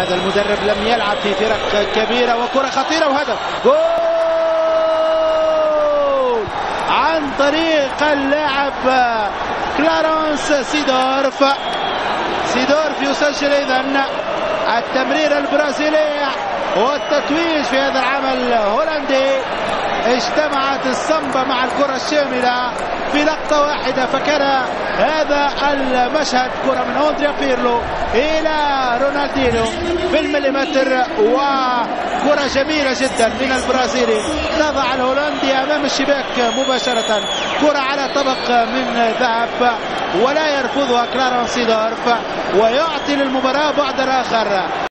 هذا المدرب لم يلعب في فرق كبيرة، وكرة خطيرة وهدف جول عن طريق اللاعب كلارنس سيدورف. سيدورف يسجل إذن التمرير البرازيلي والتتويج في هذا العمل الهولندي. اجتمعت السامبا مع الكرة الشاملة في لقطة واحدة، فكان هذا المشهد كرة من أندريا بيرلو إلى رونالدينيو بالمليمتر، وكرة جميلة جدا من البرازيلي تضع الهولندي أمام الشباك مباشرة، كرة على طبق من ذهب ولا يرفضها كلارنس سيدورف، ويعطي للمباراة بعد آخر.